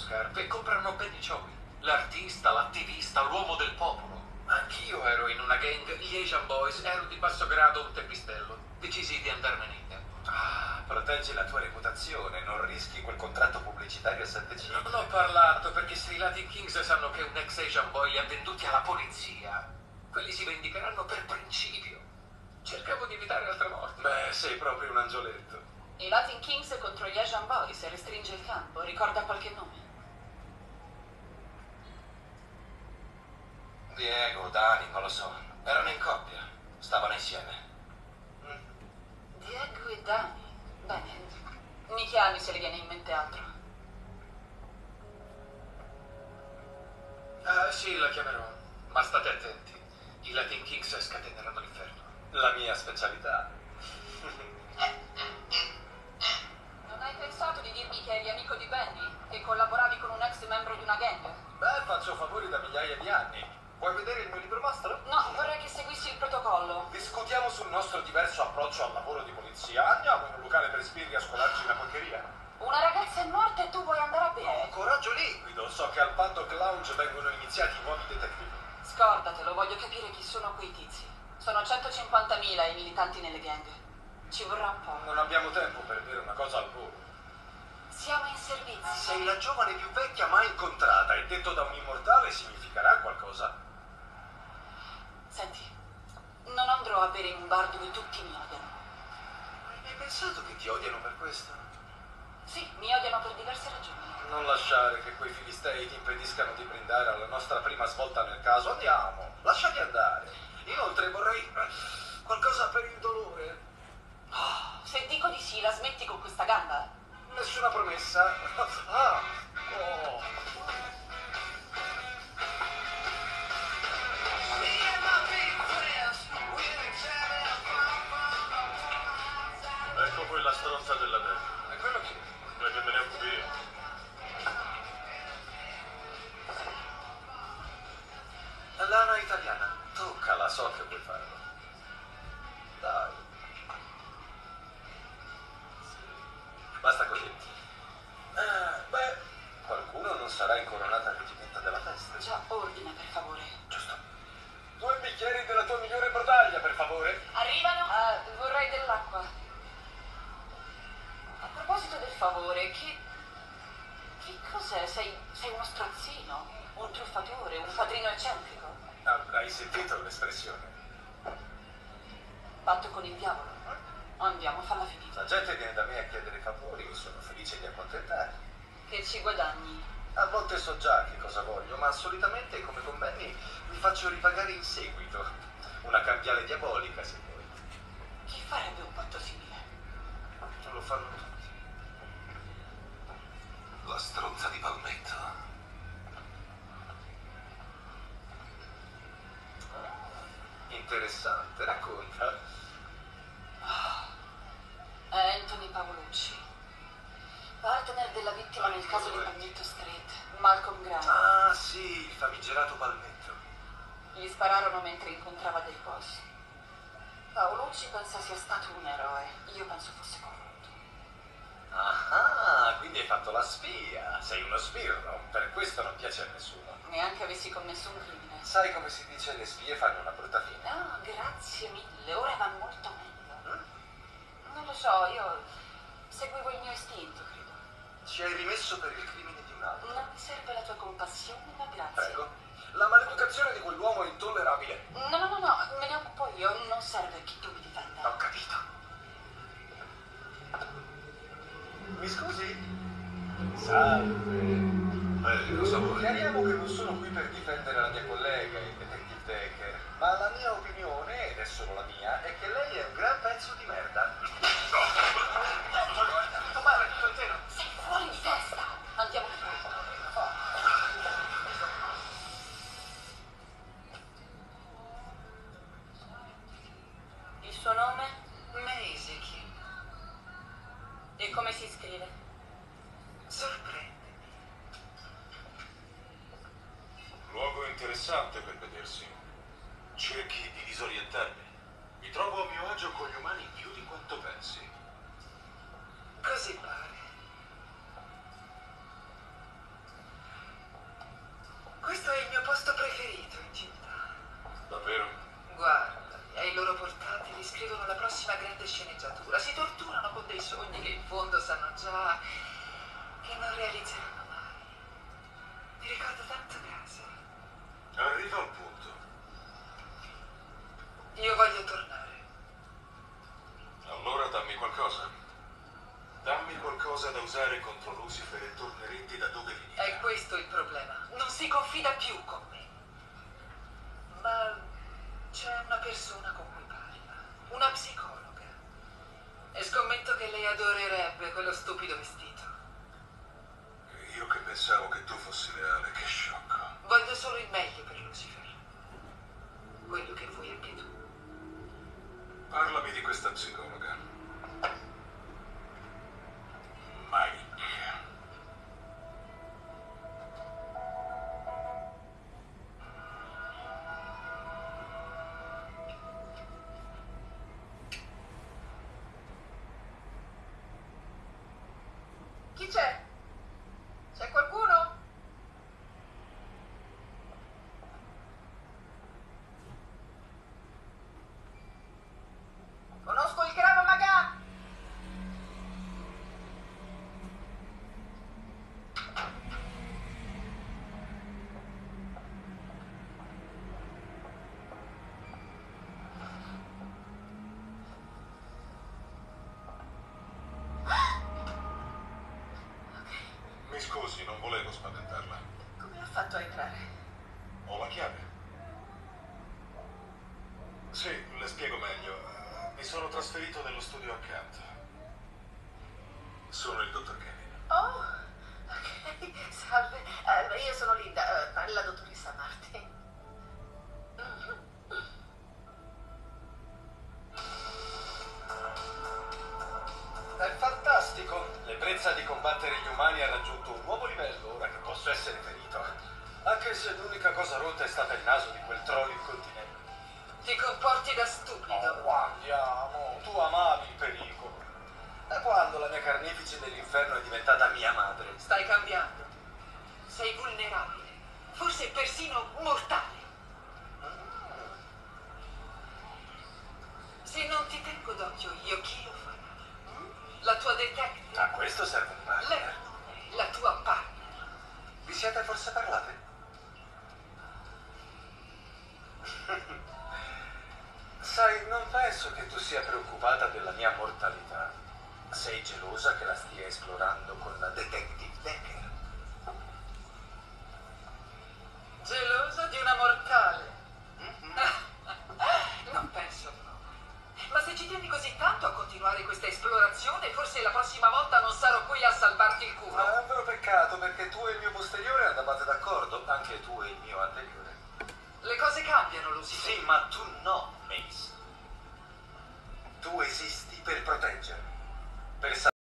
scarpe e comprano Penny Joey. L'artista, l'attivista, l'uomo del popolo. Anch'io ero in una gang, gli Asian Boys, ero di basso grado un teppistello. Decisi di andarmene in tempo. Ah, proteggi la tua reputazione, non rischi quel contratto pubblicitario a 7 cifre. Non ho parlato perché se i Latin Kings sanno che un ex Asian Boy li ha venduti alla polizia, quelli si vendicheranno per principio. Cercavo di evitare altre morti. Beh, sei proprio un angioletto. I Latin Kings contro gli Asian Boys, restringe il campo, ricorda qualche nome? Diego, Dani, non lo so. Erano in coppia. Stavano insieme. Diego e Dani. Bene, mi chiami se le viene in mente altro. Sì, la chiamerò. Ma state attenti. I Latin Kings scateneranno l'inferno. La mia specialità. Non hai pensato di dirmi che eri amico di Benny? E collaboravi con un ex membro di una gang? Beh, faccio favori da migliaia di anni. Vuoi vedere il mio libro mastro? No, vorrei che seguissi il protocollo. Discutiamo sul nostro diverso approccio al lavoro di polizia. Andiamo in un locale per spiriti a scolarci una porcheria. Una ragazza è morta e tu vuoi andare a bere? No, coraggio liquido. So che al Paddock Lounge vengono iniziati i nuovi detective. Scordatelo, voglio capire chi sono quei tizi. Sono 150.000 i militanti nelle gang. Ci vorrà un po'. Non abbiamo tempo per dire una cosa al volo. Siamo in servizio. Sei la giovane più vecchia mai incontrata e detto da un immortale significherà qualcosa. Senti, non andrò a bere in un bar dove tutti mi odiano. Hai pensato che ti odiano per questo? Sì, mi odiano per diverse ragioni. Non lasciare che quei filistei ti impediscano di brindare alla nostra prima svolta nel caso. Andiamo, lasciati andare. Inoltre vorrei qualcosa per il dolore. Se dico di sì, la smetti con questa gamba? Nessuna promessa. Ah, oh. Ecco quella stronza della destra. È quello che... Vuoi che me ne occupi io? Lana italiana. Toccala, so che puoi farlo. Dai. Basta così. Beh, qualcuno non sarà incoronata reggimenta della festa. Già, ordina per favore. Giusto. 2 bicchieri della tua migliore brodaglia, per favore. Arrivano? Vorrei dell'acqua. A proposito del favore, che cos'è? Sei uno strozzino? Un truffatore? Un padrino eccentrico? Ah, hai sentito l'espressione? Patto con il diavolo? Andiamo, falla finita. La gente viene da me a chiedere favori, sono felice di accontentare. Che ci guadagni? A volte so già che cosa voglio, ma solitamente, come con Benny, mi faccio ripagare in seguito. Una cambiale diabolica, se vuoi. Chi farebbe un patto simile? Lo fanno tutti. La stronza di Palmetto. Interessante, racconta. È Anthony Paolucci, partner della vittima nel caso di Palmetto Street, Malcolm Graham. Ah, sì, il famigerato Palmetto. Gli spararono mentre incontrava dei boss. Paolucci pensa sia stato un eroe, io penso fosse corrotto. Ah, quindi hai fatto la spia. Sei uno sbirro, per questo non piace a nessuno. Neanche avessi commesso un crimine. Sai come si dice, le spie fanno una brutta fine. Ah, grazie mille, ora va molto meglio. Non lo so, io seguivo il mio istinto, credo. Ci hai rimesso per il crimine di un altro. Non mi serve la tua compassione, ma grazie. Prego. La maleducazione di quell'uomo è intollerabile. No, me ne occupo io, non serve che tu mi difenda. Ho capito. Mi scusi? Salve. Cosa vuoi? Chiariamo che non sono qui per difendere la mia collega, il detective Decker, ma la mia opinione, ed è solo la mia, è che lei è un gran pezzo di merda. Tutto male, tutto intero. Sei fuori di testa! Andiamo fuori. Il suo nome? Maisie King. E come si scrive? Sorprendimi. Luogo interessante per vedersi. Cerchi di disorientarmi. Mi trovo a mio agio con gli umani più di quanto pensi. Così pare. grande sceneggiatura, si torturano con dei sogni che in fondo sanno già che non realizzeranno mai. Mi ricordo tanto casa. Arriva al punto. Io voglio tornare. Allora dammi qualcosa. Dammi qualcosa da usare contro Lucifer e torneretti da dove veniva. È questo il problema. Non si confida più con me. Ma c'è una persona con cui parla. Una psicologa. E scommetto che lei adorerebbe quello stupido vestito. Io che pensavo che tu fossi leale, che sciocco. Voglio solo il meglio per Lucifer. Quello che vuoi anche tu. Parlami di questa psicologa. Mike. Chi c'è? C'è qualcuno? Conosco il Krav Maga! Mi scusi, non volevo spaventarla. Come ha fatto a entrare? Ho la chiave. Sì, le spiego meglio. Mi sono trasferito nello studio accanto. Sono il dottor Kevin. Oh, ok, salve. Io sono Linda, la dottoressa Martin. È fantastico! L'ebbrezza di combattere gli umani ha raggiunto un nuovo livello ora che posso essere ferito. Anche se l'unica cosa rotta è stata il naso di quel troll incontinente. Ti comporti da stupido. Oh, andiamo! Tu amavi il pericolo. Da quando la mia carnefice dell'inferno è diventata mia madre? Stai cambiando. Sei vulnerabile. Forse persino mortale. Se non ti tengo d'occhio io, chi lo farà? La tua detective? A questo serve un partner. La tua partner. Vi siete forse parlate? Sai, non penso che tu sia preoccupata della mia mortalità. Sei gelosa che la stia esplorando con la detective Decker. Gelosa di una mortale? Non penso proprio. Ma se ci tieni così tanto a continuare questa esplorazione, forse la prossima volta non sarò qui a salvarti il culo. Ma è un vero peccato perché tu e il mio posteriore andavate d'accordo, anche tu e il mio anteriore. Le cose cambiano, Lucifer. Sì, ma tu no, Mace. Tu esisti per proteggermi, per